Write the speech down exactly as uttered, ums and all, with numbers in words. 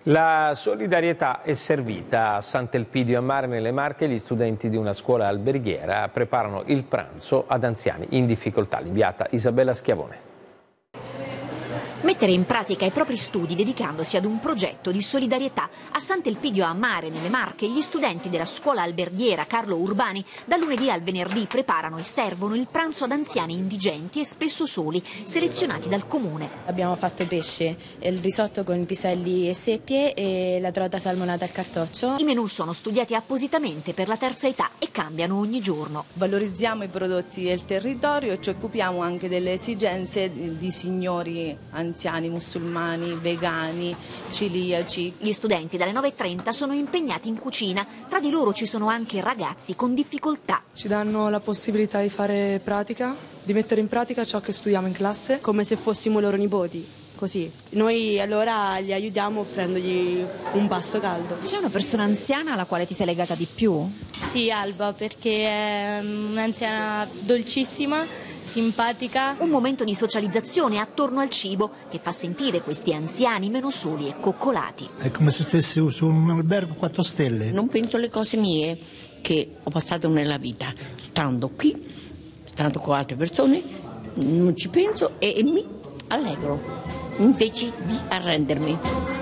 La solidarietà è servita. A Sant'Elpidio a Mare nelle Marche gli studenti di una scuola alberghiera preparano il pranzo ad anziani in difficoltà. L'inviata Isabella Schiavone. Mettere in pratica i propri studi dedicandosi ad un progetto di solidarietà. A Sant'Elpidio a Mare nelle Marche gli studenti della scuola alberghiera Carlo Urbani dal lunedì al venerdì preparano e servono il pranzo ad anziani indigenti e spesso soli, selezionati dal comune. Abbiamo fatto pesce, il risotto con piselli e seppie e la trota salmonata al cartoccio. I menù sono studiati appositamente per la terza età e cambiano ogni giorno. Valorizziamo i prodotti del territorio e ci occupiamo anche delle esigenze di, di signori anziani. anziani, musulmani, vegani, celiaci. Gli studenti dalle nove e trenta sono impegnati in cucina, tra di loro ci sono anche ragazzi con difficoltà. Ci danno la possibilità di fare pratica, di mettere in pratica ciò che studiamo in classe. Come se fossimo loro nipoti, così. Noi allora li aiutiamo offrendogli un pasto caldo. C'è una persona anziana alla quale ti sei legata di più? Sì, Alba, perché è un'anziana dolcissima, simpatica. Un momento di socializzazione attorno al cibo che fa sentire questi anziani meno soli e coccolati. È come se stessi su un albergo quattro stelle. Non penso alle cose mie che ho passato nella vita, stando qui, stando con altre persone, non ci penso e, e mi allegro invece di arrendermi.